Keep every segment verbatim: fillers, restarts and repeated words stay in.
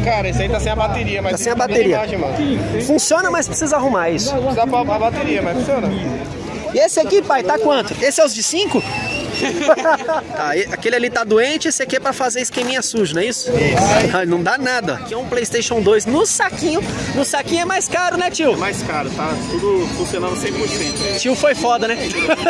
Cara, esse aí tá sem a bateria, mas... Tá sem a bateria. Imagem, mano. Funciona, mas precisa arrumar isso. Precisa pra a bateria, mas funciona. E esse aqui, pai, tá quanto? Esse é os de cinco? Tá, aquele ali tá doente, esse aqui é pra fazer esqueminha sujo, não é isso? Isso. Ah, não dá nada. Aqui é um PlayStation dois no saquinho. No saquinho é mais caro, né, tio? É mais caro, tá tudo funcionando cem por cento. Tio foi foda, né?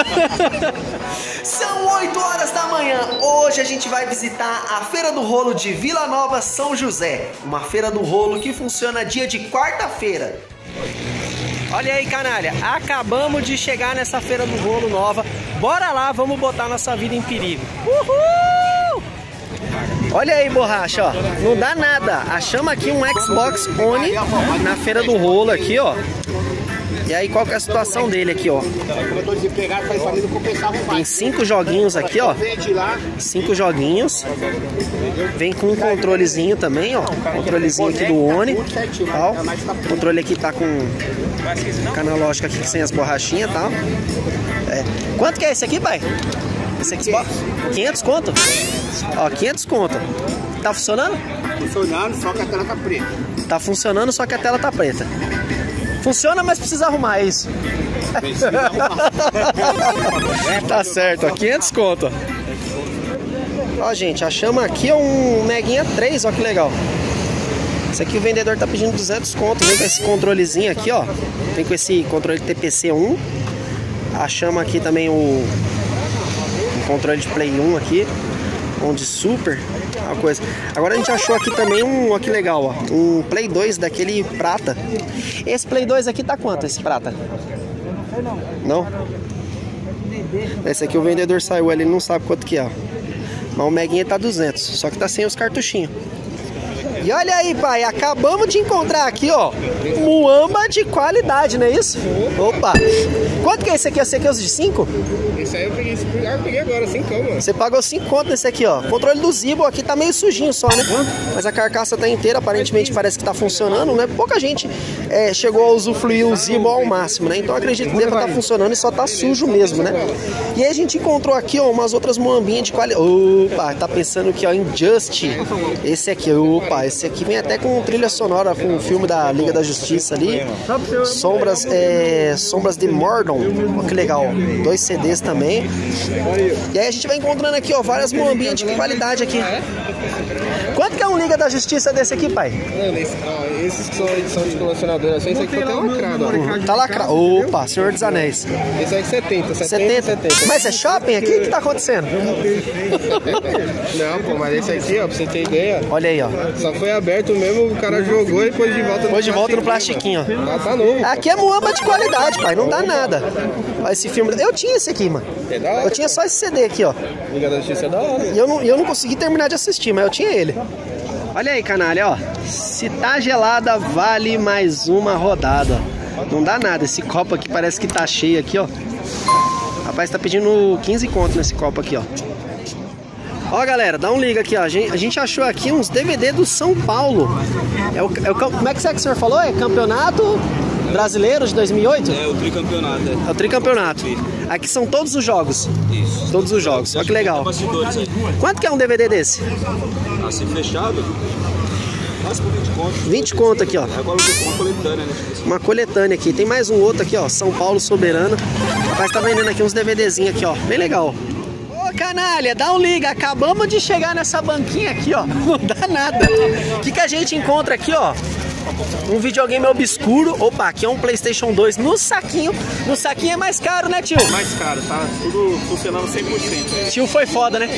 São oito horas da manhã. Hoje a gente vai visitar a Feira do Rolo de Vila Nova, São José. Uma feira do rolo que funciona dia de quarta-feira. Olha aí, canalha, acabamos de chegar nessa Feira do Rolo nova. Bora lá, vamos botar nossa vida em perigo. Uhul! Olha aí, borracha, ó. Não dá nada. Achamos aqui um Xbox One na Feira do Rolo aqui, ó. E aí, qual que é a situação dele aqui, ó? Tem cinco joguinhos aqui, ó. Cinco joguinhos. Vem com um controlezinho também, ó. Controlezinho aqui do One. Ó. O controle aqui tá com com analógico aqui sem as borrachinhas, tá? É. Quanto que é esse aqui, pai? Esse aqui, quinhentos conto? Ó, quinhentos conto. Tá funcionando? Funcionando, só que a tela tá preta. Tá funcionando, só que a tela tá preta. Funciona, mas precisa arrumar isso. Tá certo, ó, quinhentos conto. Ó, gente, achamos aqui um Meguinha três, ó que legal. Esse aqui o vendedor tá pedindo duzentos conto. Vem com esse controlezinho aqui, ó. Vem com esse controle T P C um. Achamos aqui também o, o controle de Play um aqui. Um de Super. Uma coisa. Agora a gente achou aqui também um, ó que legal, ó. Um Play dois daquele prata. Esse Play dois aqui tá quanto, esse prata? Não? Esse aqui o vendedor saiu, ele não sabe quanto que é, ó. Mas o Meguinha tá duzentos, só que tá sem os cartuchinhos. E olha aí, pai, acabamos de encontrar aqui, ó, muamba de qualidade, não é isso? Opa! Quanto que é esse aqui? Esse aqui é os de cinco? Esse aí eu peguei, eu peguei agora, cinco, mano. Você pagou cinco conto nesse aqui, ó. O controle do Zibo aqui tá meio sujinho só, né? Mas a carcaça tá inteira, aparentemente parece que tá funcionando, né? Pouca gente é, chegou a usufruir o Zibo ao máximo, né? Então acredito que deva estar funcionando e só tá sujo mesmo, né? E aí a gente encontrou aqui, ó, umas outras muambinhas de qualidade. Opa, tá pensando que, ó, Injustice. Esse aqui, opa, esse aqui vem até com trilha sonora, com o filme da Liga da Justiça ali. Sombras, é, Sombras de Mordor. Olha que legal, dois C Ds também. E aí a gente vai encontrando aqui, ó, várias muambinhas de qualidade aqui. Quanto que é um Liga da Justiça desse aqui, pai? Esses que são edição de colecionador, assim, esse aqui tá lacrado, ó. Uhum, tá lacrado. Opa, Senhor dos Anéis. Esse aí é setenta, setenta, setenta. Mas é shopping aqui? O que tá acontecendo? Não, pô, mas esse aqui, ó, pra você ter ideia. Olha aí, ó. Só foi aberto mesmo, o cara jogou e pôs de volta no Pôs de volta no plastiquinho, ó. Ah, tá novo. Aqui é muamba de qualidade, pai, não dá nada. Olha esse filme. Eu tinha esse aqui, mano. Eu tinha só esse C D aqui, ó. Liga da Justiça é da hora. E eu não, eu não consegui terminar de assistir, mas eu tinha ele. Olha aí, canalha, ó. Se tá gelada, vale mais uma rodada. Não dá nada. Esse copo aqui parece que tá cheio aqui, ó. Rapaz, tá pedindo quinze conto nesse copo aqui, ó. Ó, galera, dá um liga aqui, ó. A gente, a gente achou aqui uns D V D do São Paulo. É o, é o, como é que, é que o senhor falou? É Campeonato Brasileiro de dois mil e oito? É, o tricampeonato. É, é o tricampeonato. Aqui são todos os jogos. Isso. Todos os jogos. Olha que legal. Quanto que é um D V D desse? Assim, fechado. Quase por vinte conto. vinte conto aqui, ó. Agora uma coletânea, né? Uma coletânea aqui. Tem mais um outro aqui, ó. São Paulo Soberano. O rapaz tá vendendo aqui uns DVDzinhos aqui, ó. Bem legal. Ô, canalha, dá um liga. Acabamos de chegar nessa banquinha aqui, ó. Não dá nada. O que que a gente encontra aqui, ó? Um videogame obscuro. Opa, aqui é um PlayStation dois no saquinho. No saquinho é mais caro, né, tio? Mais caro, tá tudo funcionando cem por cento. Tio foi foda, né?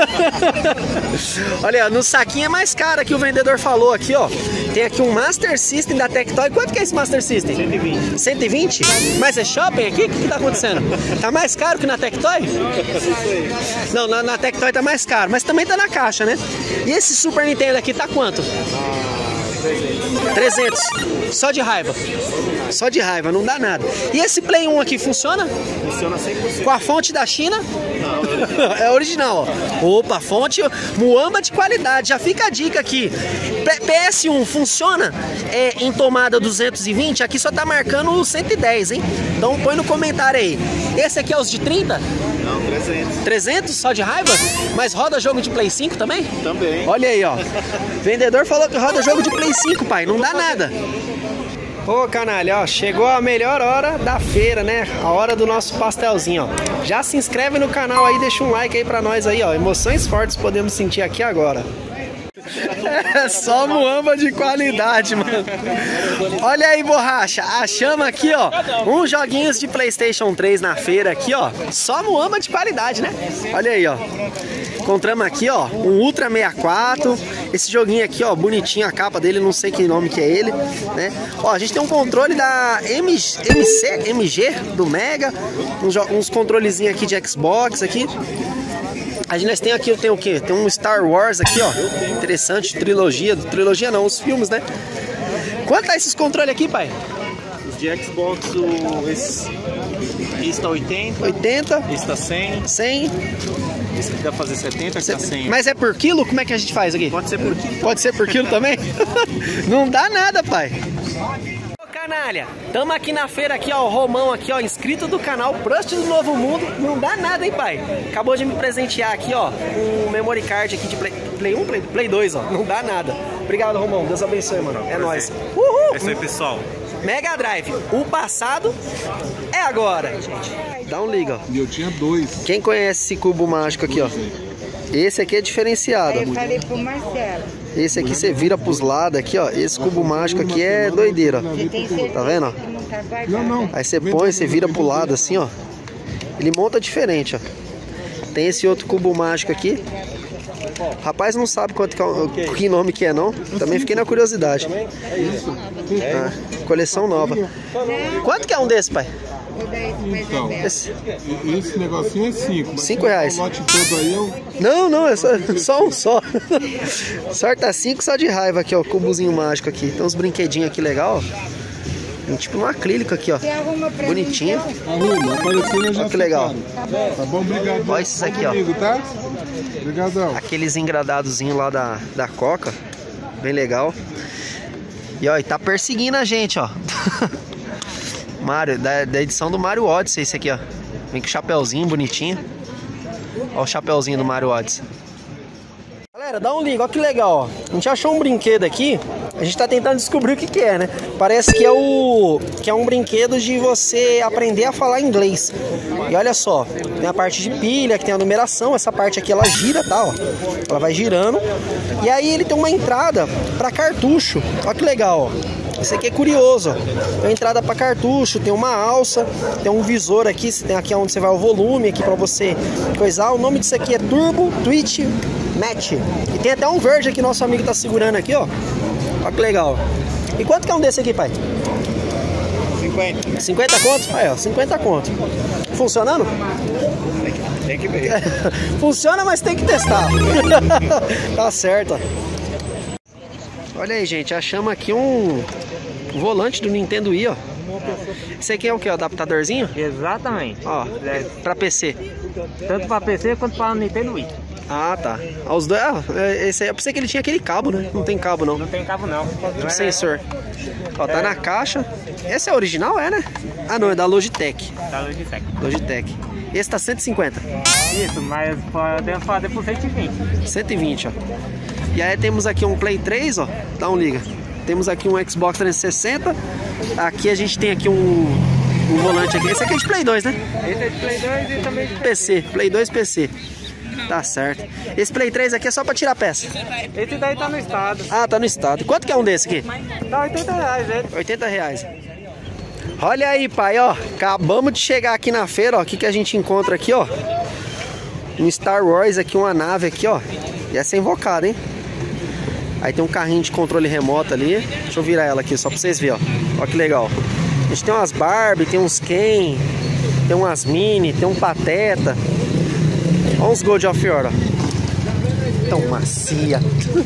Olha, no saquinho é mais caro que o vendedor falou aqui, ó. Tem aqui um Master System da Tectoy. Quanto que é esse Master System? cento e vinte. cento e vinte? Mas é shopping aqui? O que que tá acontecendo? Tá mais caro que na Tectoy? Não, na, na Tectoy tá mais caro, mas também tá na caixa, né? E esse Super Nintendo aqui tá quanto? trezentos. Só de raiva. Só de raiva, não dá nada. E esse Play um aqui funciona? Funciona cem por cento. Com a fonte da China? Não, é original, ó. Opa, fonte muamba de qualidade. Já fica a dica aqui. P S um funciona é, em tomada duzentos e vinte? Aqui só tá marcando o cento e dez, hein? Então põe no comentário aí. Esse aqui é os de trinta? Não, trezentos. trezentos só de raiva? Mas roda jogo de Play cinco também? Também. Olha aí, ó. Vendedor falou que roda jogo de Play cinco, pai. Não dá nada. Ô, canalha, ó, chegou a melhor hora da feira, né? A hora do nosso pastelzinho, ó. Já se inscreve no canal aí, deixa um like aí pra nós aí, ó. Emoções fortes podemos sentir aqui agora. É só muamba de qualidade, mano. Olha aí, borracha. Achamos aqui, ó, uns joguinhos de PlayStation três na feira aqui, ó. Só muamba de qualidade, né? Olha aí, ó. Encontramos aqui, ó, um Ultra sessenta e quatro. Esse joguinho aqui, ó, bonitinho a capa dele, não sei que nome que é ele, né? Ó, a gente tem um controle da M C, M G do Mega, uns, uns controlezinhos aqui de Xbox aqui. A gente tem aqui, tem o que? Tem um Star Wars aqui, ó. Interessante, trilogia. Trilogia não, os filmes, né? Quanto tá esses controles aqui, pai? Os de Xbox, o, esse, esse tá oitenta. oitenta. Esse tá cem. cem. Esse aqui dá pra fazer setenta, esse tá cem. Mas é por quilo? Como é que a gente faz aqui? Pode ser por quilo. Pode ser por quilo também? Não dá nada, pai. Canalha, tamo aqui na feira aqui, ó, o Romão aqui, ó, inscrito do canal Prust do Novo Mundo. Não dá nada, hein, pai? Acabou de me presentear aqui, ó, um memory card aqui de Play, Play um, Play, Play dois, ó. Não dá nada. Obrigado, Romão. Deus abençoe, mano. É nóis. Uhul! É isso aí, pessoal. Mega Drive. O passado é agora. Dá um liga, ó. Eu tinha dois. Quem conhece esse cubo mágico aqui, ó? Esse aqui é diferenciado. Eu falei pro Marcelo. Esse aqui você vira pros lados aqui, ó. Esse cubo mágico aqui é doideira, ó. Tá vendo, ó? Não, não. Aí você põe, você vira pro lado assim, ó. Ele monta diferente, ó. Tem esse outro cubo mágico aqui. Rapaz, não sabe quanto que, é, que nome que é, não. Também fiquei na curiosidade. Ah, coleção nova. Quanto que é um desse, pai? Então, Esse. esse negocinho é cinco. Mas Cinco reais. O lote todo aí eu... Não, não, é só, só um só. Sorta cinco só de raiva aqui, ó. Cubozinho mágico aqui. Tem uns brinquedinhos aqui legal, ó. Tem tipo um acrílico aqui, ó. Bonitinho. Arruma, aparecendo já. Olha que legal. Tá bom, obrigado. Olha esses aqui, ó. Comigo, tá? Obrigadão. Aqueles engradadozinhos lá da, da Coca. Bem legal. E ó, e tá perseguindo a gente, ó. Mario, da, da edição do Mario Odyssey, esse aqui, ó. Vem com o chapeuzinho bonitinho. Ó o chapeuzinho do Mario Odyssey. Galera, dá um liga, ó que legal, ó. A gente achou um brinquedo aqui. A gente tá tentando descobrir o que que é, né? Parece que é o que é um brinquedo de você aprender a falar inglês. E olha só, tem a parte de pilha, que tem a numeração. Essa parte aqui ela gira, tá, ó. Ela vai girando. E aí ele tem uma entrada para cartucho. Ó que legal, ó. Esse aqui é curioso, ó. Tem uma entrada para cartucho, tem uma alça, tem um visor aqui, tem aqui onde você vai o volume aqui para você coisar. O nome disso aqui é Turbo Twitch Match. E tem até um verde aqui, nosso amigo tá segurando aqui, ó. Olha que legal. E quanto que é um desse aqui, pai? cinquenta. cinquenta conto? Aí, ó, cinquenta conto. Funcionando? Tem que ver. Funciona, mas tem que testar. Tá certo, ó. Olha aí, gente, achamos aqui um volante do Nintendo Wii, ó. Esse aqui é o que? O adaptadorzinho? Exatamente. Ó, pra P C. Tanto para P C quanto para Nintendo Wii. Ah, tá. Ah, os dois. Ah, esse aí, eu pensei que ele tinha aquele cabo, né? Não tem cabo, não. Não tem cabo, não. Tipo sensor. Ó, tá na caixa. Esse é original, é, né? Ah, não, é da Logitech. Da Logitech. Logitech. Esse tá cento e cinquenta. Isso, mas podemos fazer por cento e vinte. cento e vinte, ó. E aí temos aqui um Play três, ó. Dá um liga. Temos aqui um Xbox trezentos e sessenta. Aqui a gente tem aqui um, um volante aqui. Esse aqui é de Play dois, né? Esse é de Play dois e também de P C. Play dois P C. Tá certo. Esse Play três aqui é só pra tirar peça. Esse daí tá no estado. Ah, tá no estado. Quanto que é um desse aqui? Dá oitenta reais, ele. oitenta reais. Olha aí, pai, ó. Acabamos de chegar aqui na feira, ó. O que que a gente encontra aqui, ó? Um Star Wars aqui, uma nave aqui, ó. E essa é invocada, hein? Aí tem um carrinho de controle remoto ali. Deixa eu virar ela aqui, só pra vocês verem, ó. Ó que legal. A gente tem umas Barbie, tem uns Ken, tem umas Mini, tem um Pateta. Olha uns God of War, ó. Tão macia.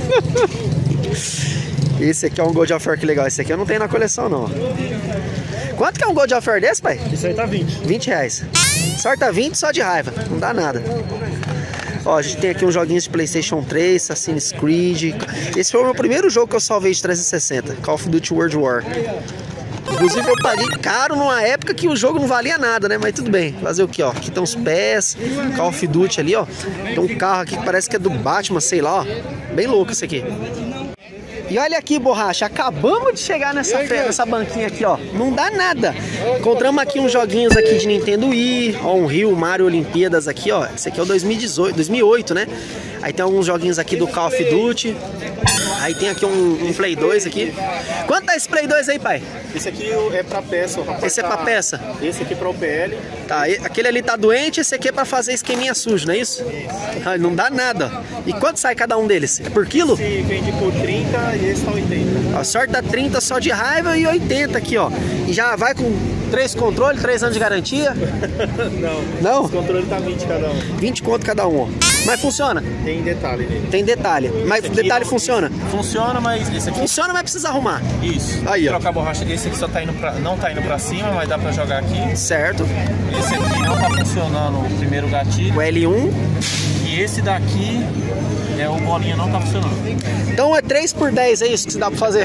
Esse aqui é um God of War, que legal. Esse aqui eu não tenho na coleção, não, ó. Quanto que é um God of War desse, pai? Isso aí tá vinte. vinte reais. Sorta vinte só de raiva, não dá nada. Ó, a gente tem aqui uns joguinhos de PlayStation três, Assassin's Creed. Esse foi o meu primeiro jogo que eu salvei de trezentos e sessenta, Call of Duty World War. Inclusive eu paguei caro numa época que o jogo não valia nada, né? Mas tudo bem. Fazer o que, ó? Aqui estão os pés, Call of Duty ali, ó. Tem um carro aqui que parece que é do Batman, sei lá, ó. Bem louco esse aqui. E olha aqui, Borracha, acabamos de chegar nessa, nessa banquinha aqui, ó. Não dá nada. Encontramos aqui uns joguinhos aqui de Nintendo Wii, ó, um Rio Mario Olimpíadas aqui, ó. Esse aqui é o dois mil e dezoito, dois mil e oito, né? Aí tem alguns joguinhos aqui do Call of Duty. Aí tem aqui um, um Play dois aqui. Quanto tá esse Play dois aí, pai? Esse aqui é pra peça, rapaz. Esse é pra peça? Esse aqui é pra O P L. Tá, aquele ali tá doente, esse aqui é pra fazer esqueminha sujo, não é isso? Ah, não dá nada. E quanto sai cada um deles? É por quilo? Esse vende por trinta e esse tá oitenta. A sorte dá trinta só de raiva e oitenta aqui, ó. E já vai com três controles, três anos de garantia? Não. Não? Esse controle tá vinte cada um. vinte conto cada um, ó. Mas funciona? Tem detalhe nele. Tem detalhe. Mas o detalhe não, funciona? Funciona, mas esse aqui... Funciona, mas precisa arrumar. Isso. Aí, ó. Trocar a borracha. Esse aqui só tá indo pra... não tá indo pra cima, mas dá pra jogar aqui. Certo. Esse aqui não tá funcionando o primeiro gatilho. O L um. E esse daqui é o bolinha, não tá funcionando. Então é três por dez, é isso que dá pra fazer?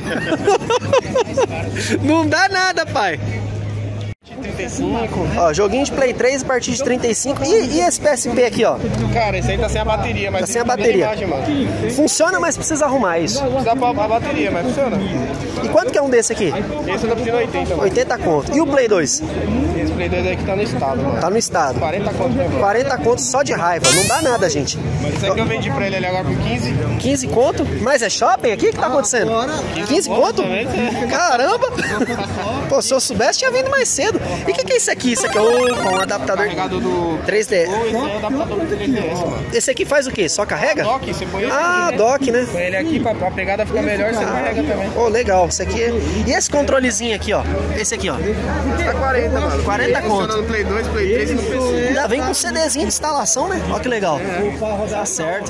Não dá nada, pai. trinta e cinco. Ó, joguinho de Play três a partir de trinta e cinco. E, e esse P S P aqui, ó? Cara, esse aí tá sem a bateria, mas Tá sem a bateria. Imagem, mano. Funciona, mas precisa arrumar isso. Precisa pra a bateria, mas funciona. E quanto que é um desse aqui? Esse tá pedindo oitenta, mano. oitenta conto. E o Play dois? Esse Play dois aí que tá no estado, mano. Tá no estado. quarenta conto, né, mano? quarenta conto só de raiva. Não dá nada, gente. Esse aqui eu vendi pra ele ali agora por quinze. quinze conto? Mas é shopping aqui? O que tá acontecendo? quinze conto? Caramba! Pô, se eu soubesse, tinha vindo mais cedo. E o que, que é isso aqui? Isso aqui é o com um adaptador Carregador do três D. Esse é o adaptador do três D S, mano. Esse aqui faz o quê? Só carrega? Dock, você põe ele Ah, aqui, né? dock, né? Põe ele aqui pra, pra pegada ficar melhor, você carrega também. Oh, legal. Esse aqui é... E esse controlezinho aqui, ó? Esse aqui, ó? Tá quarenta, mano. quarenta conto. Funciona no Play dois, Play três e no P C. Ainda vem com CDzinho de instalação, né? Olha que legal. Tá certo.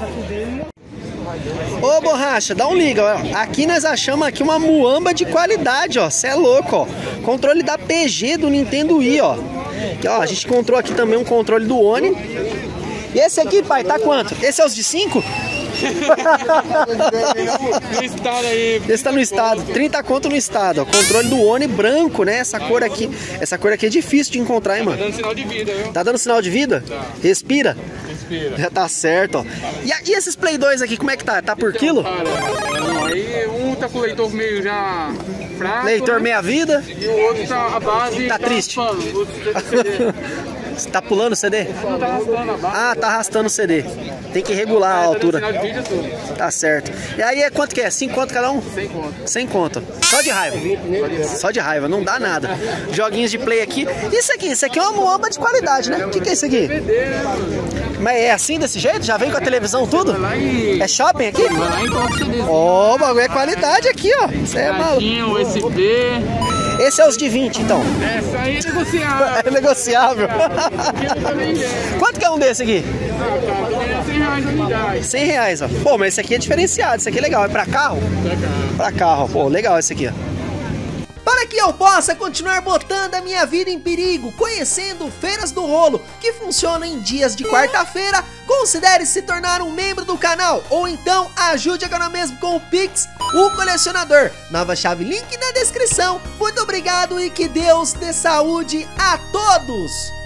Ô, Borracha, dá um liga, ó. Aqui nós achamos aqui uma muamba de qualidade, ó. Cê é louco, ó. Controle da P G do Nintendo Wii, ó. Aqui, ó. A gente encontrou aqui também um controle do Oni. E esse aqui, pai, tá quanto? Esse é os de cinco? Esse tá no estado, trinta conto no estado, ó. Controle do Oni branco, né? Essa cor aqui, essa cor aqui é difícil de encontrar, hein, mano? Tá dando sinal de vida, viu? Tá dando sinal de vida? Respira? Respira. Já tá certo, ó. E, a- e esses Play dois aqui, como é que tá? Tá por quilo? Cara, não, aí um tá com o leitor meio já fraco, Leitor né? meia vida? E o outro tá a base Tá triste. raspando, o outro C D. Você tá pulando o C D? Não tá raspando a base. Ah, tá arrastando o C D. Tem que regular a Tá dando altura. sinal de vídeo tudo. Tá certo. E aí é quanto que é? cinco conto cada um? Sem conta. Sem conto. Só de raiva. Só de raiva, não dá nada. Joguinhos de play aqui. Isso aqui, isso aqui é uma muamba de qualidade, né? O que, que é isso aqui? Mas é assim, desse jeito? Já vem com a televisão tudo? Vai lá e... É shopping aqui? Vai lá e coloca o C D. Ó, o bagulho é qualidade aqui, ó. Isso é maluco. Gatinho, U S B. Esse é os de vinte, então. Essa aí é negociável. É negociável. Quanto que é um desse aqui? cem reais a unidade. cem reais, ó. Pô, mas esse aqui é diferenciado, esse aqui é legal. É pra carro? Pra carro. Pô, legal esse aqui, ó. Para que eu possa continuar botando a minha vida em perigo, conhecendo Feiras do Rolo, que funcionam em dias de quarta-feira, considere se tornar um membro do canal, ou então ajude agora mesmo com o Pix, o colecionador. Nova chave, link na descrição. Muito obrigado e que Deus dê saúde a todos!